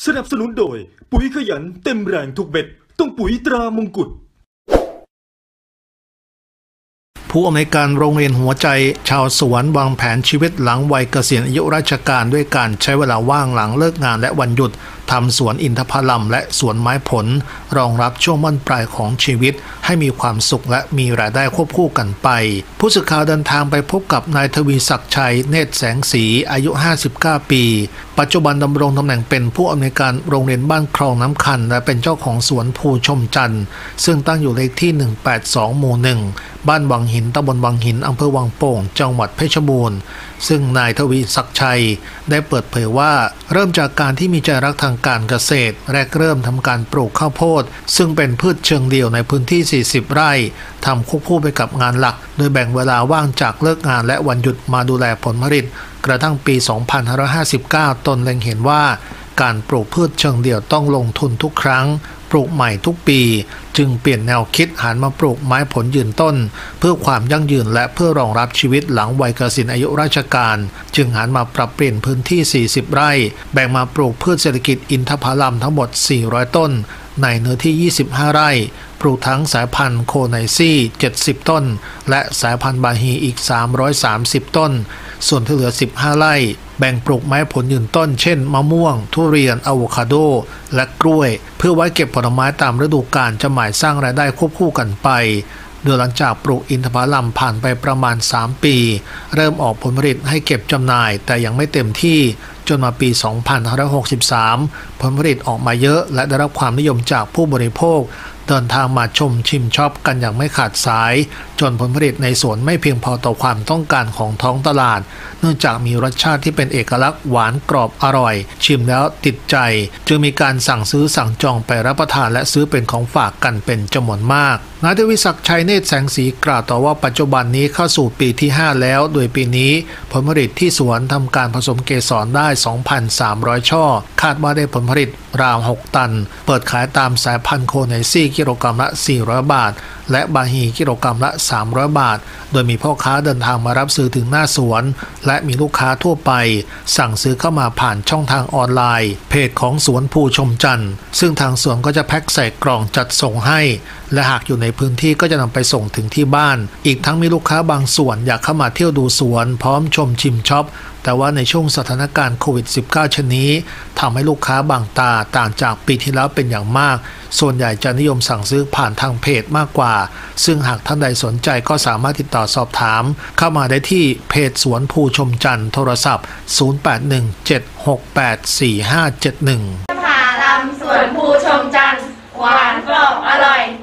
สนับสนุนโดยปุ๋ยขยันเต็มแรงทุกเม็ดต้องปุ๋ยตรามงกุฎผู้อำนวยการโรงเรียนหัวใจชาวสวนวางแผนชีวิตหลังวัยเกษียณอายุราชการด้วยการใช้เวลาว่างหลังเลิกงานและวันหยุดทำสวนอินทผลัมและสวนไม้ผลรองรับช่วงบั้นปลายของชีวิตให้มีความสุขและมีรายได้ควบคู่กันไปผู้สื่อข่าวเดินทางไปพบกับนายทวีศักดิ์ชัยเนตรแสงสีอายุ59ปีปัจจุบันดำรงตำแหน่งเป็นผู้อำนวยการโรงเรียนบ้านคลองน้ำคันและเป็นเจ้าของสวนภูชมจันทร์ซึ่งตั้งอยู่เลขที่182หมู่1บ้านวังหินตำบลวังหินอำเภอวังโป่งจังหวัดเพชรบูรณ์ซึ่งนายทวีศักดิ์ชัยได้เปิดเผยว่าเริ่มจากการที่มีใจรักทางการเกษตรแรกเริ่มทำการปลูกข้าวโพดซึ่งเป็นพืชเชิงเดี่ยวในพื้นที่40ไร่ทำควบคู่ไปกับงานหลักโดยแบ่งเวลาว่างจากเลิกงานและวันหยุดมาดูแลผลผลิตกระทั่งปี2559ตนเล็งเห็นว่าการปลูกพืชเชิงเดี่ยวต้องลงทุนทุกครั้งปลูกใหม่ทุกปีจึงเปลี่ยนแนวคิดหันมาปลูกไม้ผลยืนต้นเพื่อความยั่งยืนและเพื่อรองรับชีวิตหลังวัยเกษียณอายุราชการจึงหันมาปรับเปลี่ยนพื้นที่40ไร่แบ่งมาปลูกพืชเศรษฐกิจอินทผลัมทั้งหมด400ต้นในเนื้อที่25ไร่ปลูกทั้งสายพันธุ์โคไนซี่70ต้นและสายพันธุ์บาฮีอีก330ต้นส่วนที่เหลือ15ไร่แบ่งปลูกไม้ผลยืนต้นเช่นมะม่วงทุเรียนอะโวคาโดและกล้วยเพื่อไว้เก็บผลไม้ตามฤดูกาลจำหน่ายสร้างรายได้ควบคู่กันไปโดยหลังจากปลูกอินทผลัมผ่านไปประมาณ3ปีเริ่มออกผลผลิตให้เก็บจำหน่ายแต่ยังไม่เต็มที่จนมาปี2563ผลผลิตออกมาเยอะและได้รับความนิยมจากผู้บริโภคเดินทางมาชมชิมช็อปกันอย่างไม่ขาดสายจนผลผลิตในสวนไม่เพียงพอต่อความต้องการของท้องตลาดเนื่องจากมีรสชาติที่เป็นเอกลักษณ์หวานกรอบอร่อยชิมแล้วติดใจจึงมีการสั่งซื้อสั่งจองไปรับประทานและซื้อเป็นของฝากกันเป็นจำนวนมากนายทวีศักดิ์ชัยเนตรแสงสีกล่าวต่อว่าปัจจุบันนี้เข้าสู่ปีที่5แล้วโดยปีนี้ผลผลิตที่สวนทำการผสมเกสรได้ 2,300 ช่อคาดว่าได้ผลผลิตราว6ตันเปิดขายตามสายพันธุ์โคไนซี่กิโลกรัมละ400บาทและบาฮีกิโลกรัมละ300บาทโดยมีพ่อค้าเดินทางมารับซื้อถึงหน้าสวนและมีลูกค้าทั่วไปสั่งซื้อเข้ามาผ่านช่องทางออนไลน์เพจของสวนภูชมจันทร์ซึ่งทางสวนก็จะแพ็คใส่กล่องจัดส่งให้และหากอยู่ในพื้นที่ก็จะนำไปส่งถึงที่บ้านอีกทั้งมีลูกค้าบางส่วนอยากเข้ามาเที่ยวดูสวนพร้อมชมชิมช็อปแต่ว่าในช่วงสถานการณ์โควิด -19 เช่นนี้ทำให้ลูกค้าบางตาต่างจากปีที่แล้วเป็นอย่างมากส่วนใหญ่จะนิยมสั่งซื้อผ่านทางเพจมากกว่าซึ่งหากท่านใดสนใจก็สามารถติดต่อสอบถามเข้ามาได้ที่เพจสวนภูชมจันทร์โทรศัพท์0817684571 ผาลำสวนภูชมจันทร์หวานกรอบอร่อย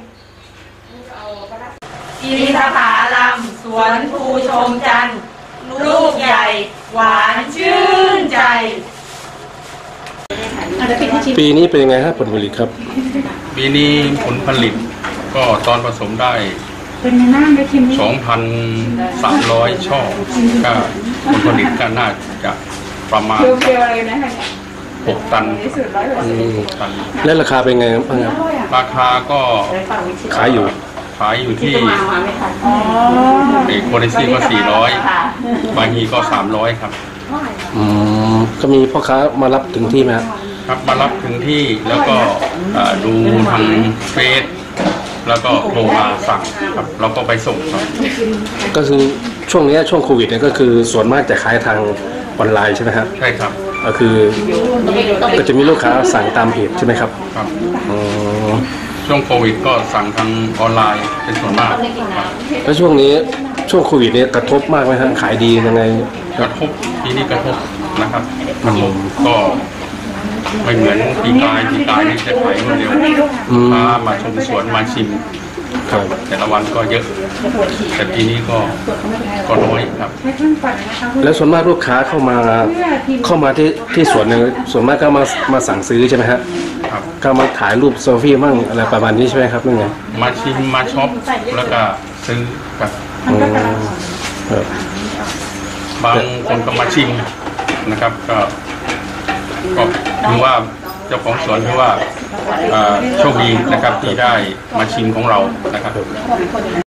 อินทผลำสวนภูชมจันทร์ลูกใหญ่หวานชื่นใจปีนี้เป็นยังไงครับผลผลิตครับปีนี้ผลผลิตก็ตอนผสมได้2,300 ช่อก็ผลผลิตก็น่าจะประมาณ6 ตันและราคาเป็นไงบ้างครับราคาก็ขายอยู่ที่โคเนซี่ก็400บางทีก็300ครับก็มีพ่อค้ามารับถึงที่ไหมครับมารับถึงที่แล้วก็ดูทางเฟซแล้วก็โทรมาสั่งครับเราก็ไปส่งครับก็คือช่วงนี้ช่วงโควิดเนี่ยก็คือส่วนมากจะขายทางออนไลน์ใช่ไหมครับใช่ครับก็คือก็จะมีลูกค้าสั่งตามเพจใช่ไหมครับครับช่วงโควิดก็สั่งทางออนไลน์เป็นส่วนมากแล้วช่วงนี้ช่วงโควิดเนี่ยกระทบมากไหมครับขายดียังไงกระทบปีนี้กระทบนะครับกระทบก็ไม่เหมือนปีกายนี่จะขายรวดเร็วมาชมสวนมาชิมแต่ละวันก็เยอะแต่ปีนี้ก็น้อยครับแล้วส่วนมากลูกค้าเข้ามาที่สวนเนี่ยส่วนมากก็มาสั่งซื้อใช่ไหมฮะก็มาถ่ายรูปโซฟี่มั่งอะไรประมาณนี้ใช่ไหมครับนี่ไงมาชิมมาช็อปแล้วก็ซื้อครับบางคนก็มาชิมนะครับก็ถือว่าเจ้าของสวนถือว่าโชคดีนะครับที่ได้มาชิมของเรานะครับ